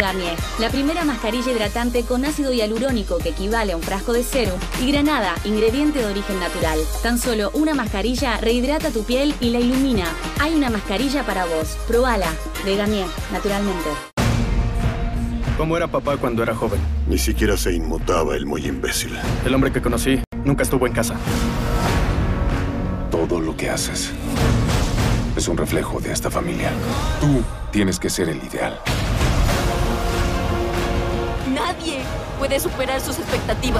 Garnier, la primera mascarilla hidratante con ácido hialurónico que equivale a un frasco de serum, y granada, ingrediente de origen natural. Tan solo una mascarilla rehidrata tu piel y la ilumina. Hay una mascarilla para vos. Probala. De Garnier, naturalmente. ¿Cómo era papá cuando era joven? Ni siquiera se inmutaba el muy imbécil. El hombre que conocí nunca estuvo en casa. Todo lo que haces es un reflejo de esta familia. Tú tienes que ser el ideal. Nadie puede superar sus expectativas.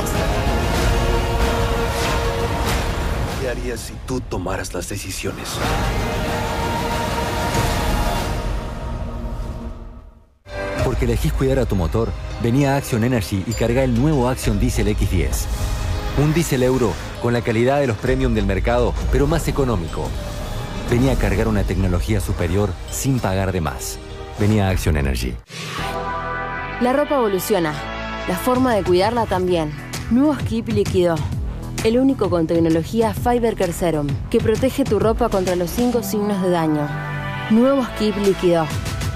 ¿Qué harías si tú tomaras las decisiones? Porque elegís cuidar a tu motor, vení a Action Energy y carga el nuevo Action Diesel X10. Un diésel euro con la calidad de los premium del mercado, pero más económico. Vení a cargar una tecnología superior sin pagar de más. Vení a Action Energy. La ropa evoluciona. La forma de cuidarla también. Nuevo Skip Líquido. El único con tecnología Fiber Care Serum, que protege tu ropa contra los 5 signos de daño. Nuevo Skip Líquido.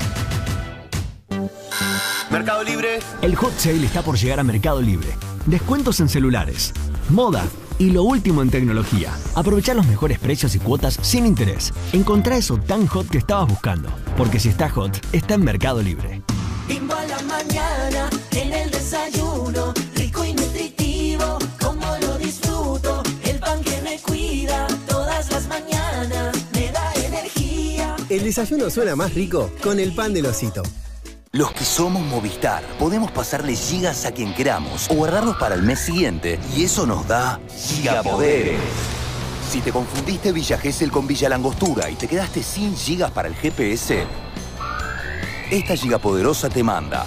Mercado Libre. El hot sale está por llegar a Mercado Libre. Descuentos en celulares, moda y lo último en tecnología. Aprovechá los mejores precios y cuotas sin interés. Encontrá eso tan hot que estabas buscando. Porque si está hot, está en Mercado Libre. Bimbo a la mañana, en el desayuno, rico y nutritivo, como lo disfruto. El pan que me cuida todas las mañanas, me da energía. El desayuno suena más rico con el pan del Osito. Los que somos Movistar podemos pasarle gigas a quien queramos o guardarlos para el mes siguiente y eso nos da gigapoderes. Si te confundiste Villa Gesell con Villa Langostura y te quedaste sin gigas para el GPS, esta gigapoderosa te manda.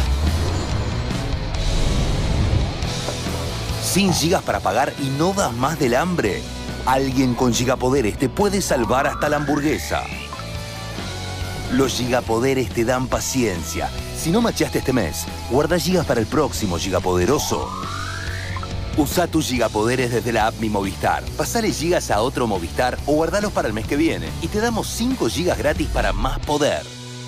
¿Sin gigas para pagar y no das más del hambre? Alguien con gigapoderes te puede salvar hasta la hamburguesa. Los gigapoderes te dan paciencia. Si no macheaste este mes, guarda gigas para el próximo gigapoderoso. Usa tus gigapoderes desde la app Mi Movistar. Pasale gigas a otro Movistar o guardalos para el mes que viene. Y te damos 5 gigas gratis para más poder.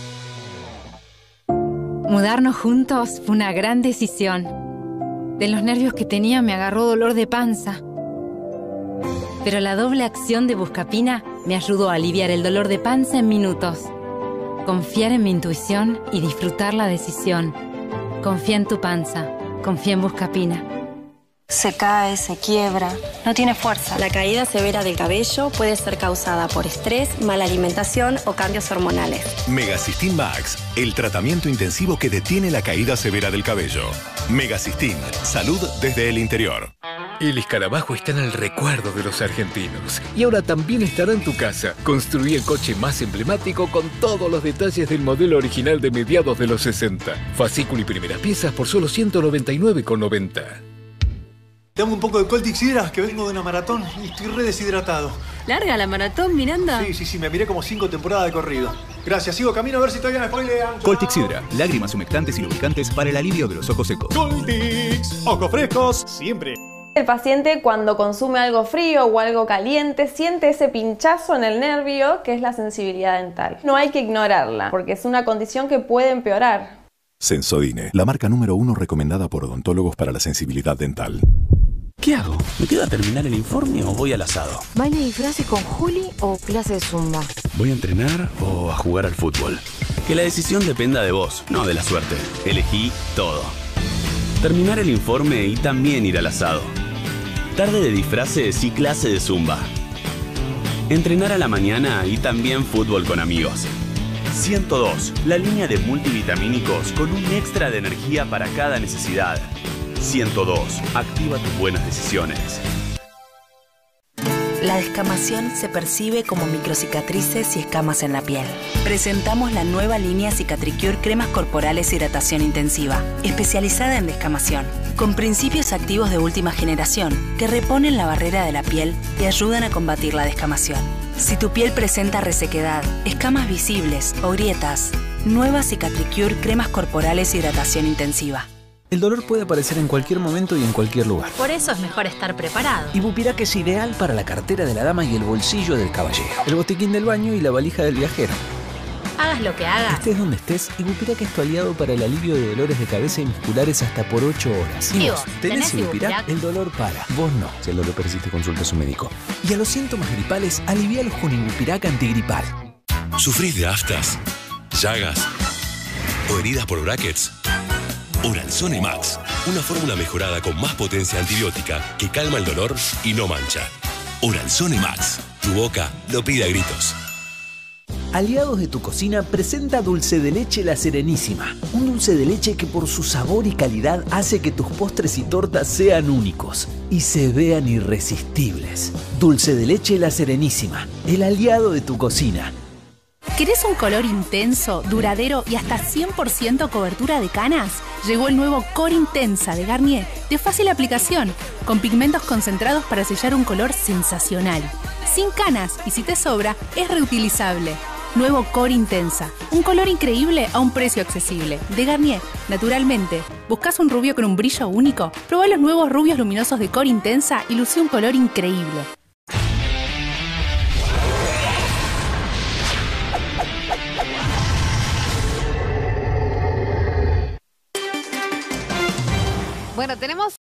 Mudarnos juntos fue una gran decisión. De los nervios que tenía me agarró dolor de panza. Pero la doble acción de Buscapina me ayudó a aliviar el dolor de panza en minutos. Confiar en mi intuición y disfrutar la decisión. Confía en tu panza. Confía en Buscapina. Se cae, se quiebra, no tiene fuerza. La caída severa del cabello puede ser causada por estrés, mala alimentación o cambios hormonales. Megacistin Max, el tratamiento intensivo que detiene la caída severa del cabello. Megacistin, salud desde el interior. El escarabajo está en el recuerdo de los argentinos. Y ahora también estará en tu casa. Construí el coche más emblemático con todos los detalles del modelo original de mediados de los 60. Fascículo y primeras piezas por solo $199,90. Dame un poco de Coltix Hydra, que vengo de una maratón y estoy re deshidratado. ¿Larga la maratón, Miranda? Sí, me miré como 5 temporadas de corrido. Gracias, sigo camino a ver si todavía me spoilean. Coltix Hydra, lágrimas humectantes y lubricantes para el alivio de los ojos secos. Coltix, ojos frescos, siempre. El paciente cuando consume algo frío o algo caliente siente ese pinchazo en el nervio que es la sensibilidad dental. No hay que ignorarla porque es una condición que puede empeorar. Sensodyne, la marca número 1 recomendada por odontólogos para la sensibilidad dental. ¿Qué hago? ¿Me quedo a terminar el informe o voy al asado? ¿Baile de disfraces con Juli o clase de zumba? ¿Voy a entrenar o a jugar al fútbol? Que la decisión dependa de vos, no de la suerte. Elegí todo. Terminar el informe y también ir al asado. Tarde de disfraces y clase de zumba. Entrenar a la mañana y también fútbol con amigos. 102, la línea de multivitamínicos con un extra de energía para cada necesidad. 102, activa tus buenas decisiones. La descamación se percibe como microcicatrices y escamas en la piel. Presentamos la nueva línea Cicatricure Cremas Corporales Hidratación Intensiva, especializada en descamación, con principios activos de última generación que reponen la barrera de la piel y ayudan a combatir la descamación. Si tu piel presenta resequedad, escamas visibles o grietas, nueva Cicatricure Cremas Corporales Hidratación Intensiva. El dolor puede aparecer en cualquier momento y en cualquier lugar. Por eso es mejor estar preparado. Ibupirac es ideal para la cartera de la dama y el bolsillo del caballero. El botiquín del baño y la valija del viajero. Hagas hagas lo que hagas. Estés donde estés, Ibupirac es tu aliado para el alivio de dolores de cabeza y musculares hasta por 8 horas. ¿Y vos, vos, tenés tenés Ibupirac? Ibupirac? El dolor para. Vos no. Si el dolor persiste, consulta a su médico. Y a los síntomas gripales, alivialos con Ibupirac antigripal. ¿Sufrís de aftas, llagas o heridas por brackets? Oralzone Max, una fórmula mejorada con más potencia antibiótica que calma el dolor y no mancha. Oralzone Max, tu boca lo pide a gritos. Aliados de tu cocina presenta Dulce de Leche La Serenísima. Un dulce de leche que por su sabor y calidad hace que tus postres y tortas sean únicos y se vean irresistibles. Dulce de Leche La Serenísima, el aliado de tu cocina. ¿Querés un color intenso, duradero y hasta 100% cobertura de canas? Llegó el nuevo Core Intensa de Garnier, de fácil aplicación, con pigmentos concentrados para sellar un color sensacional. Sin canas y si te sobra, es reutilizable. Nuevo Core Intensa, un color increíble a un precio accesible. De Garnier, naturalmente. ¿Buscas un rubio con un brillo único? Probá los nuevos rubios luminosos de Core Intensa y lucí un color increíble. Bueno, tenemos